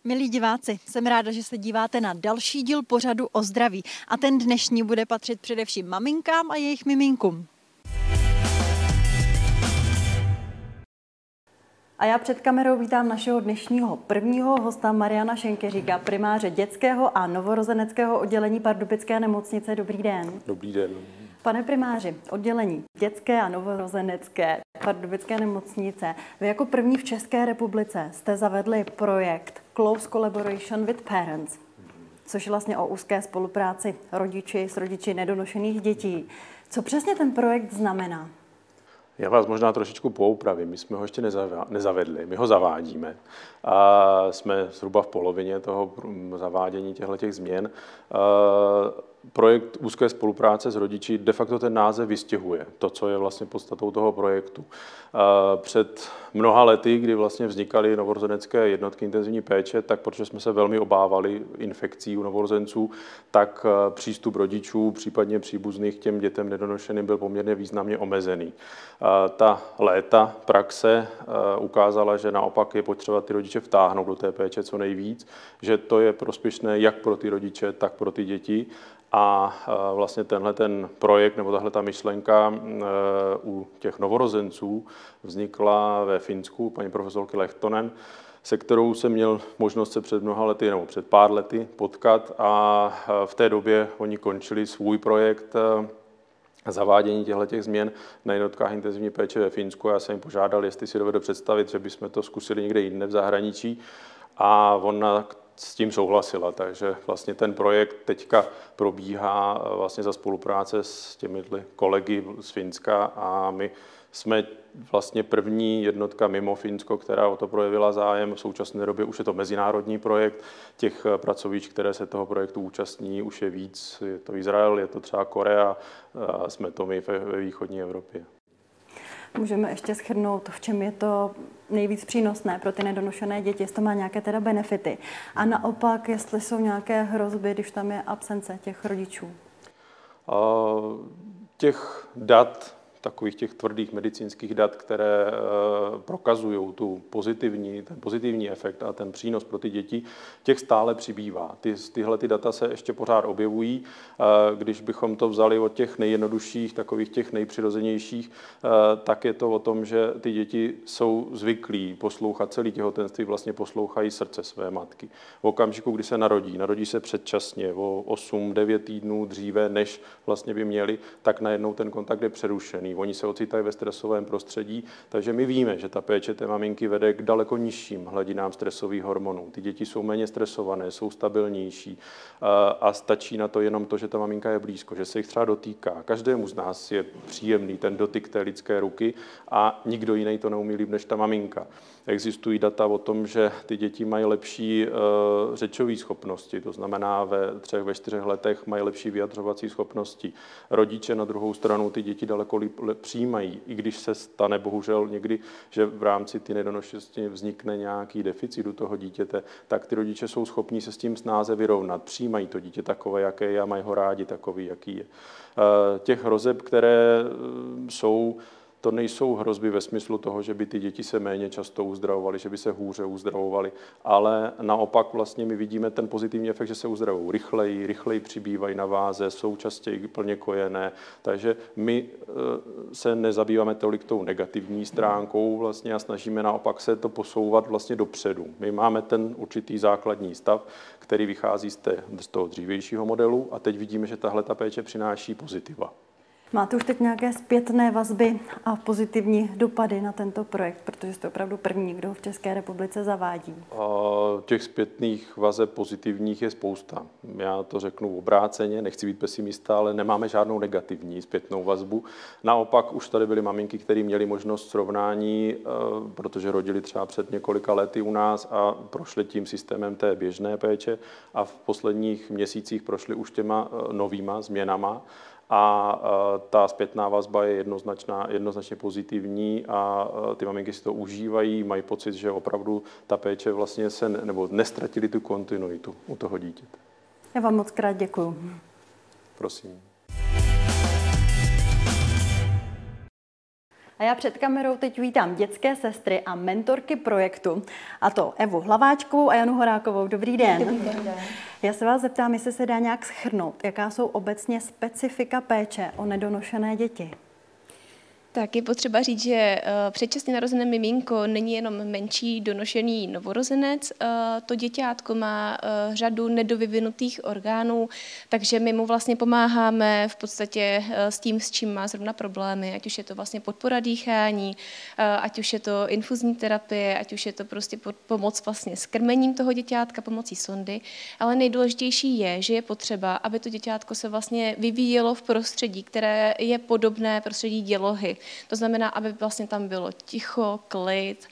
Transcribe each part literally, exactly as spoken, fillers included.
Milí diváci, jsem ráda, že se díváte na další díl pořadu o zdraví a ten dnešní bude patřit především maminkám a jejich miminkům. A já před kamerou vítám našeho dnešního prvního hosta Mariana Šenkeříka, primáře dětského a novorozeneckého oddělení Pardubické nemocnice. Dobrý den. Dobrý den. Pane primáři, oddělení dětské a novorozenecké Pardubické nemocnice, vy jako první v České republice jste zavedli projekt Close Collaboration with Parents, což je vlastně o úzké spolupráci rodiči s rodiči nedonošených dětí. Co přesně ten projekt znamená? Já vás možná trošičku poupravím. My jsme ho ještě nezavedli, my ho zavádíme. A jsme zhruba v polovině toho zavádění těchto změn. Projekt úzké spolupráce s rodiči, de facto ten název vystěhuje to, co je vlastně podstatou toho projektu. Před mnoha lety, kdy vlastně vznikaly novorozenecké jednotky intenzivní péče, tak protože jsme se velmi obávali infekcí u novorozenců, tak přístup rodičů, případně příbuzných k těm dětem nedonošeným byl poměrně významně omezený. Ta léta praxe ukázala, že naopak je potřeba ty rodiče vtáhnout do té péče co nejvíc, že to je prospěšné jak pro ty rodiče, tak pro ty děti. A vlastně tenhle ten projekt nebo tahle ta myšlenka u těch novorozenců vznikla ve Finsku, paní profesorky Lehtonen, se kterou jsem měl možnost se před mnoha lety nebo před pár lety potkat a v té době oni končili svůj projekt zavádění těchto změn na jednotkách intenzivní péče ve Finsku. Já jsem jim požádal, jestli si dovedu představit, že bychom to zkusili někde jinde v zahraničí a ona s tím souhlasila, takže vlastně ten projekt teďka probíhá vlastně za spolupráce s těmi kolegy z Finska a my jsme vlastně první jednotka mimo Finsko, která o to projevila zájem. V současné době už je to mezinárodní projekt. Těch pracovišť, které se toho projektu účastní, už je víc. Je to Izrael, je to třeba Korea a jsme to my ve východní Evropě. Můžeme ještě shrnout, v čem je to nejvíc přínosné pro ty nedonošené děti, jestli to má nějaké teda benefity. A naopak, jestli jsou nějaké hrozby, když tam je absence těch rodičů. A těch dat, takových těch tvrdých medicínských dat, které prokazují tu pozitivní, ten pozitivní efekt a ten přínos pro ty děti, těch stále přibývá. Ty, tyhle ty data se ještě pořád objevují. Když bychom to vzali od těch nejjednodušších, takových těch nejpřirozenějších, tak je to o tom, že ty děti jsou zvyklí poslouchat celý těhotenství, vlastně poslouchají srdce své matky. V okamžiku, kdy se narodí, narodí se předčasně o osm devět týdnů dříve, než vlastně by měli, tak najednou ten kontakt je přerušený. Oni se ocitají ve stresovém prostředí, takže my víme, že ta péče té maminky vede k daleko nižším hladinám stresových hormonů. Ty děti jsou méně stresované, jsou stabilnější a stačí na to jenom to, že ta maminka je blízko, že se jich třeba dotýká. Každému z nás je příjemný ten dotyk té lidské ruky a nikdo jiný to neumí líp než ta maminka. Existují data o tom, že ty děti mají lepší uh, řečové schopnosti, to znamená ve třech, ve čtyřech letech mají lepší vyjadřovací schopnosti. Rodiče na druhou stranu ty děti daleko líp přijímají, i když se stane bohužel někdy, že v rámci ty nedonošenosti vznikne nějaký deficit u toho dítěte, tak ty rodiče jsou schopní se s tím snáze vyrovnat, přijímají to dítě takové, jaké je a mají ho rádi takový, jaký je. Uh, těch hrozeb, které uh, jsou, to nejsou hrozby ve smyslu toho, že by ty děti se méně často uzdravovaly, že by se hůře uzdravovaly, ale naopak vlastně my vidíme ten pozitivní efekt, že se uzdravují rychleji, rychleji přibývají na váze, jsou častěji plně kojené, takže my se nezabýváme tolik tou negativní stránkou vlastně a snažíme naopak se to posouvat vlastně dopředu. My máme ten určitý základní stav, který vychází z, té, z toho dřívějšího modelu a teď vidíme, že tahle ta péče přináší pozitiva. Máte už teď nějaké zpětné vazby a pozitivní dopady na tento projekt, protože jste opravdu první, kdo ho v České republice zavádí? Těch zpětných vazeb pozitivních je spousta. Já to řeknu obráceně, nechci být pesimista, ale nemáme žádnou negativní zpětnou vazbu. Naopak už tady byly maminky, které měly možnost srovnání, protože rodili třeba před několika lety u nás a prošli tím systémem té běžné péče a v posledních měsících prošli už těma novýma změnama. A ta zpětná vazba je jednoznačná, jednoznačně pozitivní a ty maminky si to užívají, mají pocit, že opravdu ta péče vlastně se ne, nebo nestratili tu kontinuitu u toho dítěte. Já vám moc krát děkuju. Prosím. A já před kamerou teď vítám dětské sestry a mentorky projektu, a to Evu Hlaváčkovou a Janu Horákovou. Dobrý den. Dobrý den. Já se vás zeptám, jestli se dá nějak shrnout, jaká jsou obecně specifika péče o nedonošené děti. Tak je potřeba říct, že předčasně narozené miminko není jenom menší donošený novorozenec, to děťátko má řadu nedovyvinutých orgánů, takže my mu vlastně pomáháme v podstatě s tím, s čím má zrovna problémy, ať už je to vlastně podpora dýchání, ať už je to infuzní terapie, ať už je to prostě pomoc vlastně s krmením toho děťátka pomocí sondy, ale nejdůležitější je, že je potřeba, aby to děťátko se vlastně vyvíjelo v prostředí, které je podobné prostředí dělohy. To znamená, aby vlastně tam bylo ticho, klid,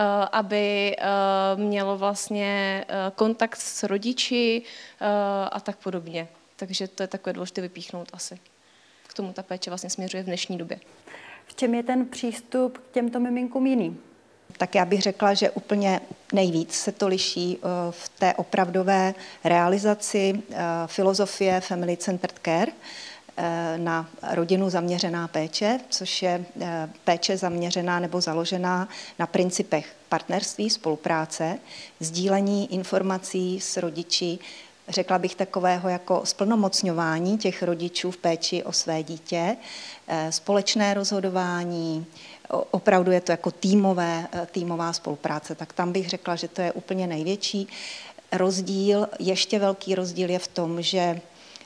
aby mělo vlastně kontakt s rodiči a tak podobně. Takže to je takové důležité vypíchnout asi. K tomu ta péče vlastně směřuje v dnešní době. V čem je ten přístup k těmto miminkům jiný? Tak já bych řekla, že úplně nejvíc se to liší v té opravdové realizaci filozofie Family Centered Care, na rodinu zaměřená péče, což je péče zaměřená nebo založená na principech partnerství, spolupráce, sdílení informací s rodiči, řekla bych takového jako splnomocňování těch rodičů v péči o své dítě, společné rozhodování, opravdu je to jako týmové, týmová spolupráce, tak tam bych řekla, že to je úplně největší rozdíl. Ještě velký rozdíl je v tom, že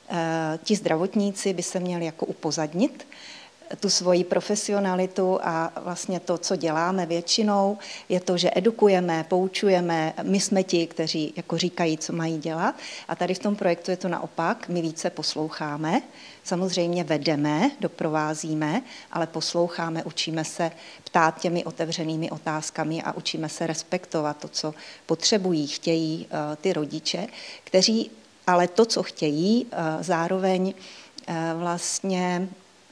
ti zdravotníci by se měli jako upozadnit tu svoji profesionalitu a vlastně to, co děláme většinou, je to, že edukujeme, poučujeme, my jsme ti, kteří jako říkají, co mají dělat a tady v tom projektu je to naopak, my více posloucháme, samozřejmě vedeme, doprovázíme, ale posloucháme, učíme se ptát těmi otevřenými otázkami a učíme se respektovat to, co potřebují, chtějí ty rodiče, kteří ale to, co chtějí, zároveň vlastně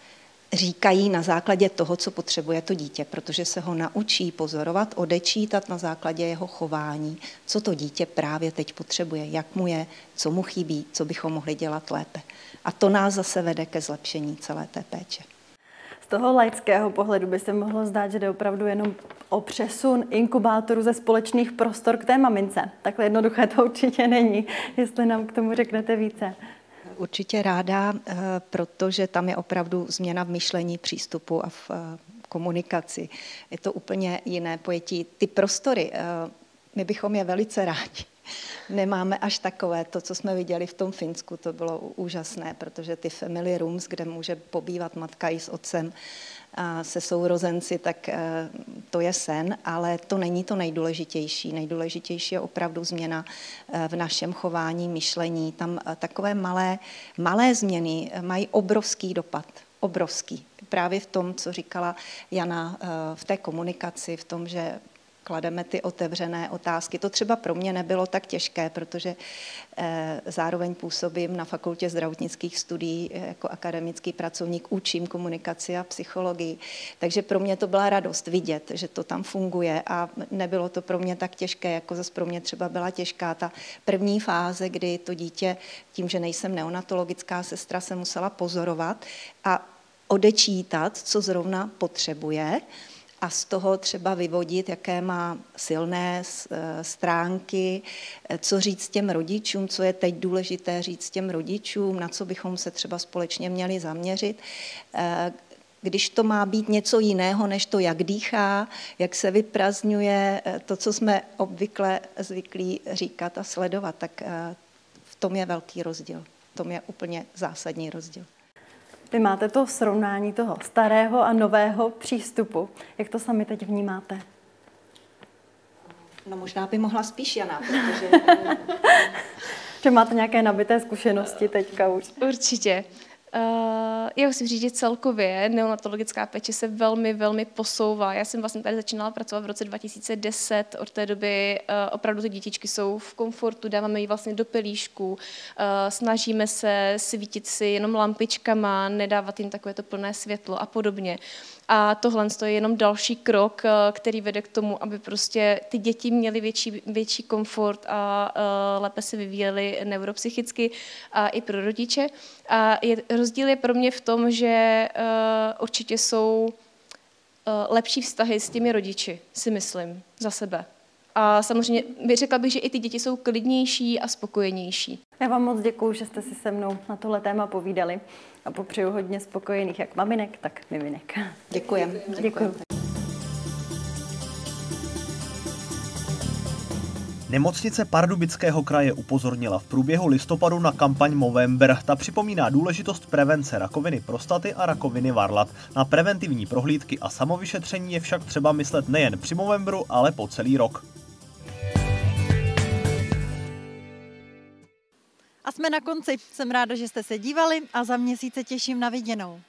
říkají na základě toho, co potřebuje to dítě, protože se ho naučí pozorovat, odečítat na základě jeho chování, co to dítě právě teď potřebuje, jak mu je, co mu chybí, co bychom mohli dělat lépe. A to nás zase vede ke zlepšení celé té péče. Z toho laického pohledu by se mohlo zdát, že jde opravdu jenom o přesun inkubátoru ze společných prostor k té mamince. Takhle jednoduché to určitě není, jestli nám k tomu řeknete více. Určitě ráda, protože tam je opravdu změna v myšlení, přístupu a v komunikaci. Je to úplně jiné pojetí. Ty prostory, my bychom je velice rádi. Nemáme až takové, to, co jsme viděli v tom Finsku, to bylo úžasné, protože ty family rooms, kde může pobývat matka i s otcem a se sourozenci, tak to je sen, ale to není to nejdůležitější. Nejdůležitější je opravdu změna v našem chování, myšlení. Tam takové malé, malé změny mají obrovský dopad, obrovský. Právě v tom, co říkala Jana, v té komunikaci, v tom, že klademe ty otevřené otázky. To třeba pro mě nebylo tak těžké, protože eh, zároveň působím na Fakultě zdravotnických studií jako akademický pracovník, učím komunikaci a psychologii. Takže pro mě to byla radost vidět, že to tam funguje a nebylo to pro mě tak těžké, jako zase pro mě třeba byla těžká ta první fáze, kdy to dítě, tím, že nejsem neonatologická sestra, se musela pozorovat a odečítat, co zrovna potřebuje, a z toho třeba vyvodit, jaké má silné stránky, co říct těm rodičům, co je teď důležité říct těm rodičům, na co bychom se třeba společně měli zaměřit. Když to má být něco jiného, než to, jak dýchá, jak se vyprazňuje, to, co jsme obvykle zvyklí říkat a sledovat, tak v tom je velký rozdíl. V tom je úplně zásadní rozdíl. Vy máte to srovnání toho starého a nového přístupu. Jak to sami teď vnímáte? No možná by mohla spíš Jana, protože... Že máte nějaké nabité zkušenosti teďka už. Určitě. Uh, já musím říct, že celkově neonatologická péče se velmi, velmi posouvá. Já jsem vlastně tady začínala pracovat v roce dva tisíce deset. Od té doby uh, opravdu ty dětičky jsou v komfortu, dáváme ji vlastně do pelíšku, uh, snažíme se svítit si jenom lampičkama, nedávat jim takové to plné světlo a podobně. A tohle je jenom další krok, který vede k tomu, aby prostě ty děti měly větší, větší komfort a uh, lépe se vyvíjely neuropsychicky a i pro rodiče. A je, rozdíl je pro mě v tom, že uh, určitě jsou lepší vztahy s těmi rodiči, si myslím, za sebe. A samozřejmě bych řekla bych, že i ty děti jsou klidnější a spokojenější. Já vám moc děkuju, že jste si se mnou na tohle téma povídali a popřeju hodně spokojených jak maminek, tak miminek. Děkujeme. Děkuju. Nemocnice Pardubického kraje upozornila v průběhu listopadu na kampaň Movember. Ta připomíná důležitost prevence rakoviny prostaty a rakoviny varlat. Na preventivní prohlídky a samovyšetření je však třeba myslet nejen při Movemberu, ale po celý rok. A jsme na konci. Jsem ráda, že jste se dívali a za měsíc se těším na viděnou.